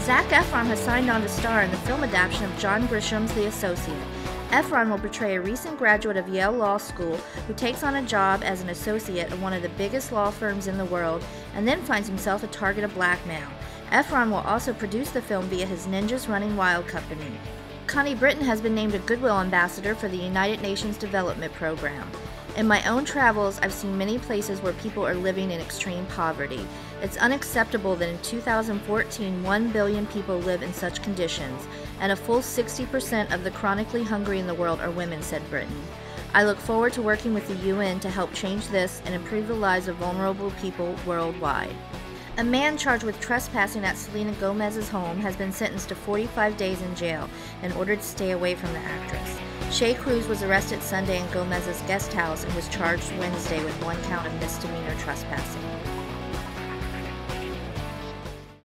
Zac Efron has signed on to star in the film adaptation of John Grisham's The Associate. Efron will portray a recent graduate of Yale Law School who takes on a job as an associate of one of the biggest law firms in the world and then finds himself a target of blackmail. Efron will also produce the film via his Ninjas Running Wild company. Connie Britton has been named a Goodwill Ambassador for the United Nations Development Program. In my own travels, I've seen many places where people are living in extreme poverty. It's unacceptable that in 2014, 1 billion people live in such conditions, and a full 60% of the chronically hungry in the world are women, said Britton. I look forward to working with the UN to help change this and improve the lives of vulnerable people worldwide. A man charged with trespassing at Selena Gomez's home has been sentenced to 45 days in jail in order to stay away from the actress. Shea Cruz was arrested Sunday in Gomez's guest house and was charged Wednesday with 1 count of misdemeanor trespassing.